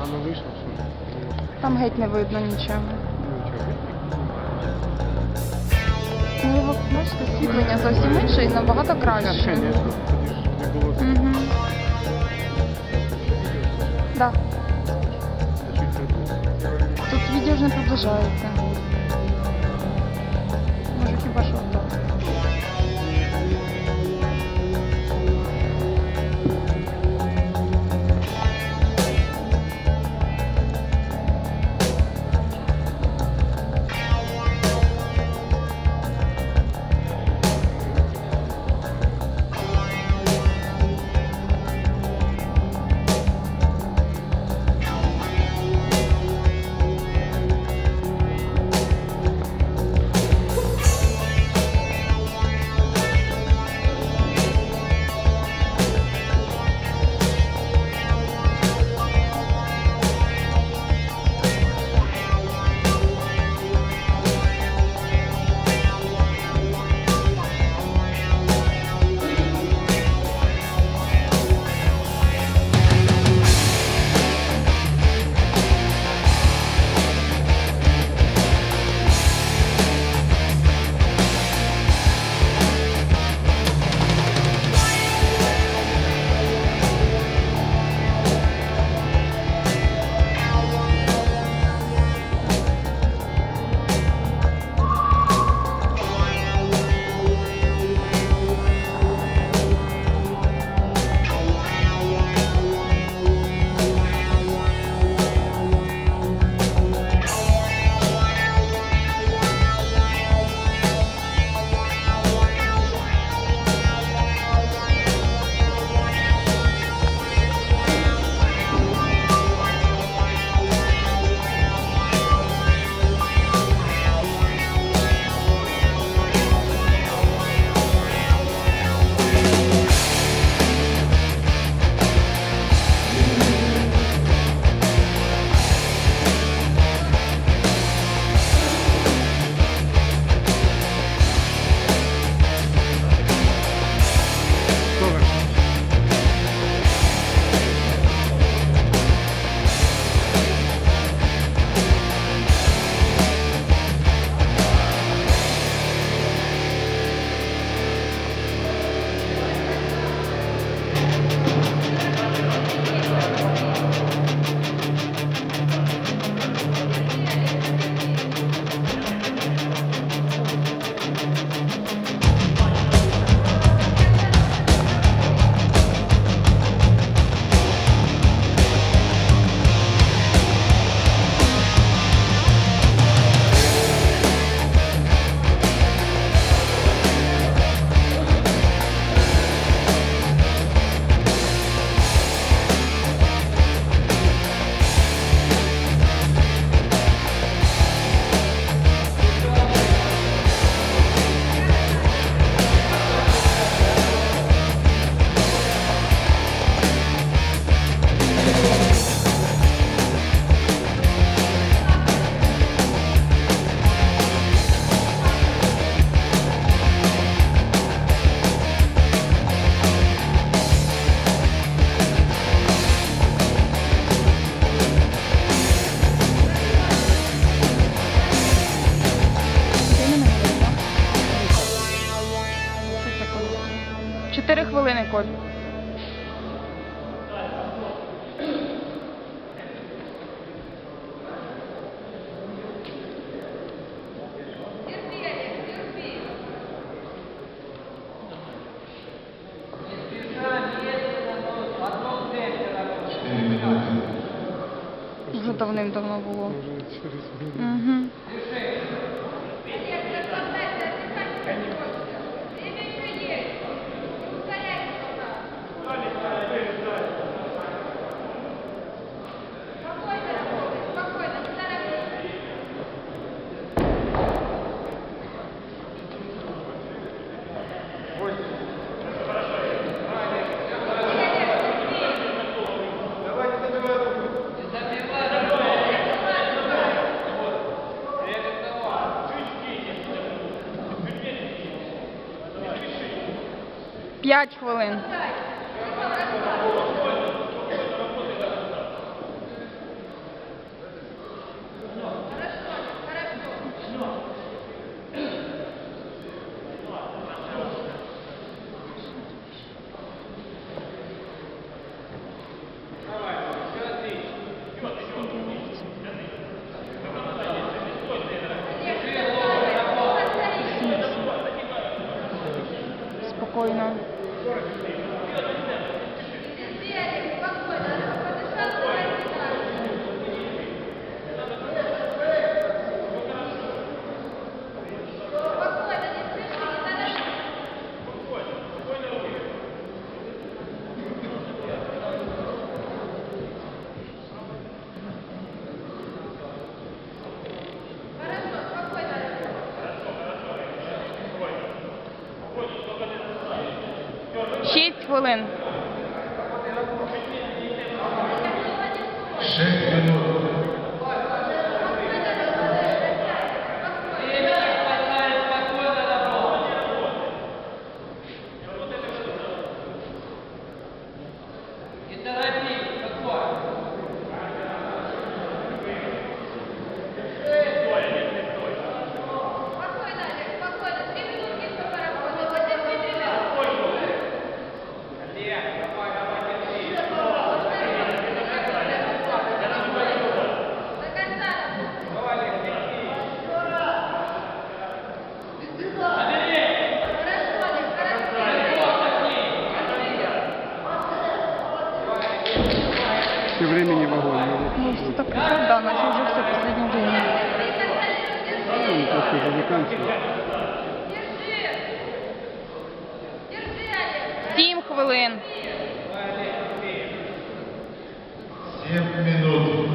Погано вийшло, що? Там геть не видно нічого. Нічого. Ну, його, бачите, освітлення зовсім інше і набагато краще. Звісно, тоді ж не було. Угу. Да. Тут відео ж не приближається. Може хіба що так. Коль. Вже давним-давно було. Угу. П'ять хвилин. спокойно. Шість хвилин. 6 минут. Все времени в огонь. Ну, что так, да, начал уже все последнее время. Ну, просто уже заканчивается. 7 хвилин. 7 минут.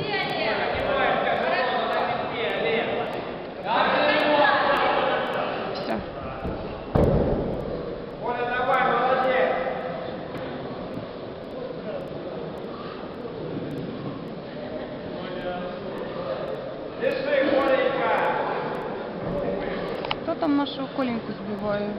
Все. Кто там нашу Коленьку сбивает?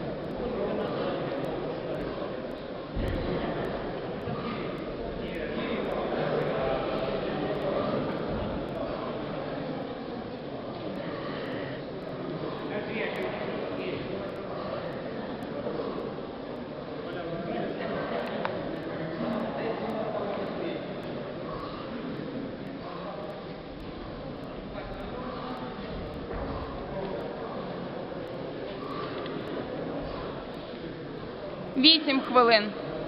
Вісім хвилин.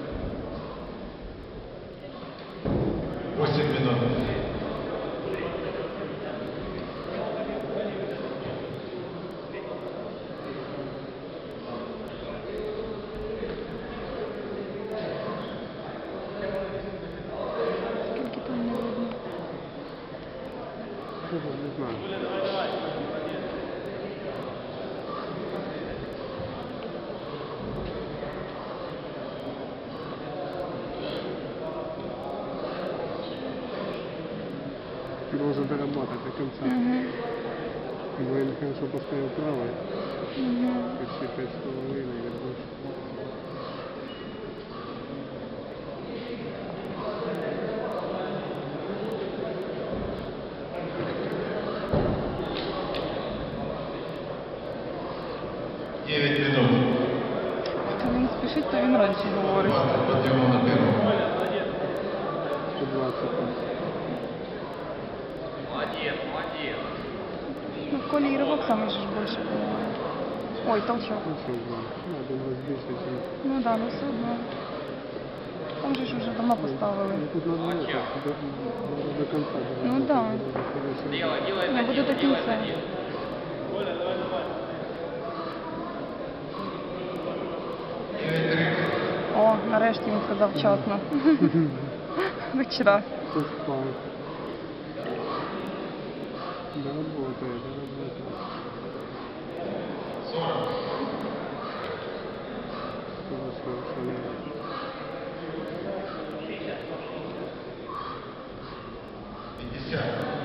8 минут. Скільки там не видно? Не знаю. Должен доработать до конца. Воин хорошо поставил право. Почти 5,5 или больше. Якщо він спішить, то він раніше говорить. 20 подъемов на первом. 120. Ну, в Коле и рывок самый же больше, по-моему. Ой, толчок. Ну, все равно. Надо разбиться. Ну да, но все одно. Там же ж уже дома поставили. Тут надо до конца. Ну да. Я буду до кінця. О, нарешті він сказав вчасно. Вчора. Поспал. Доработает. Пятьдесят.